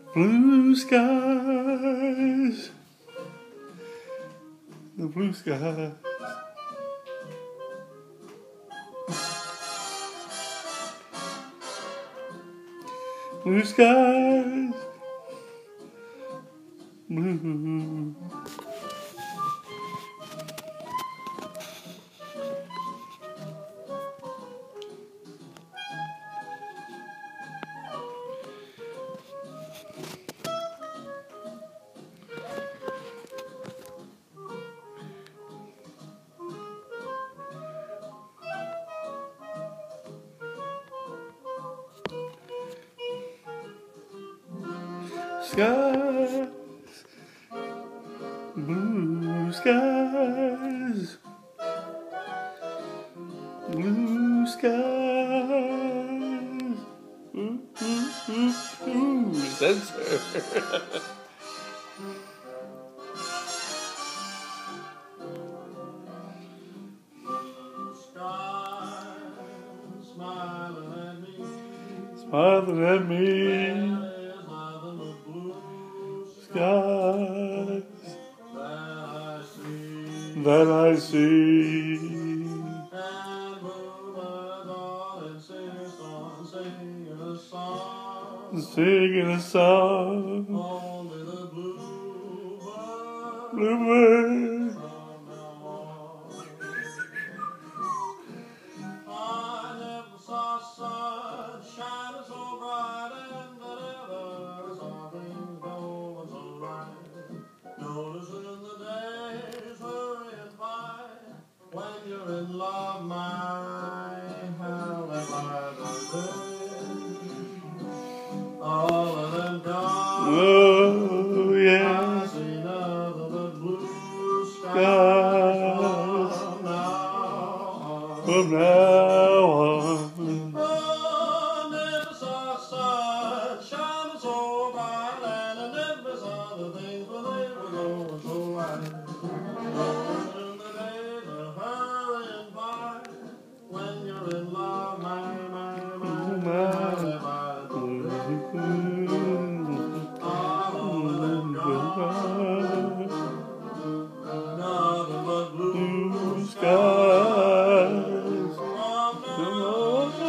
Blue skies, the blue skies. Blue skies, blue. Skies, blue skies, blue skies. Ooh, ooh, ooh, ooh, censor. Smiling at me. Skies that I see, singing a song, bluebird. I never saw sun shining so bright, and that ever saw things going so right. Noticing the days hurrying by, when you're in love, my how they fly been. All of them gone. Oh yeah. I see nothing but blue Skies from now on. Oh, never saw sun shining so bright, and I never saw the things when they were going so right. Noticing the days are hurrying by, when you're in love, my, how they fly all over them gone. Nothing but blue Skies. from now on.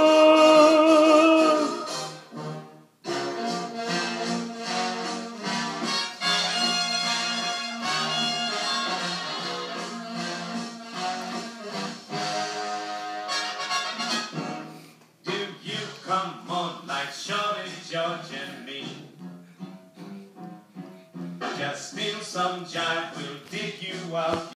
Do you come on like Shorty, George, and me? Just steal some jive, we'll dig you out.